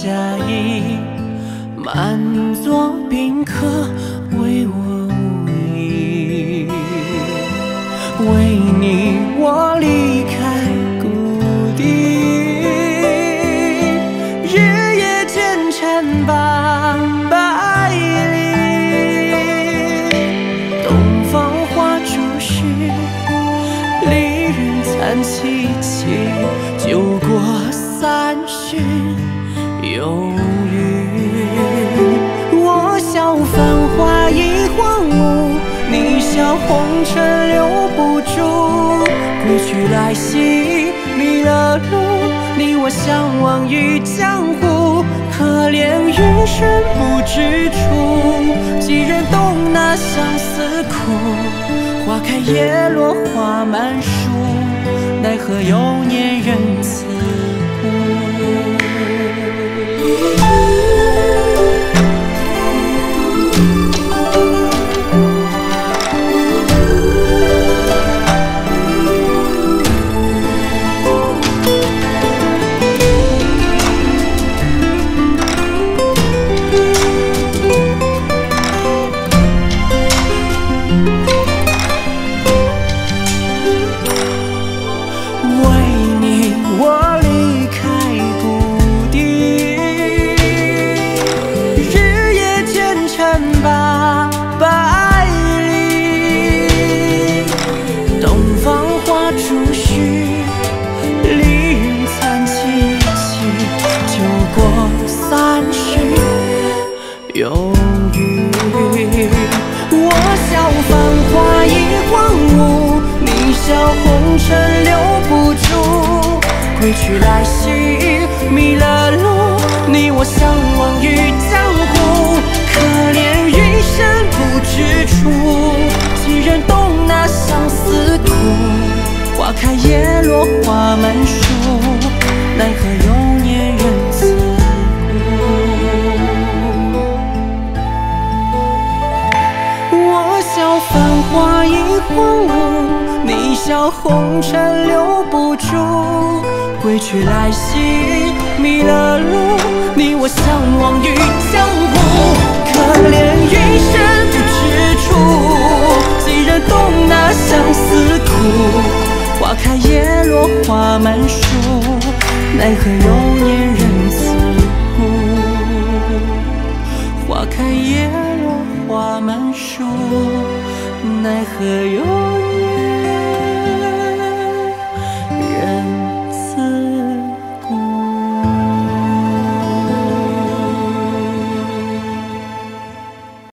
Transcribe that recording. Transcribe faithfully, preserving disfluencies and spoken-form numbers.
假意，满座宾客为我无意。为你我离开故地，日夜兼程八百里。东方花烛时，离人惨戚戚，酒过三巡有余。我笑繁华已荒芜，你笑红尘留不住。归去来兮迷了路，你我相忘于江湖。可怜余生不知处，几人懂那相思苦。花开叶落花满树，奈何有年人自顾。有余，我笑繁华已荒芜，你笑红尘留不住。归去来兮迷了路，你我相忘于江湖。可怜余生不知处，几人懂那相思苦。花开叶落花满树，奈何有年人自笑繁华已荒芜，你笑红尘留不住。归去来兮迷了路，你我相忘于江湖。可怜余生不知处，几人懂那相思苦。花开叶落花满树，奈何有年人自顾。花开叶落花满树，奈何有年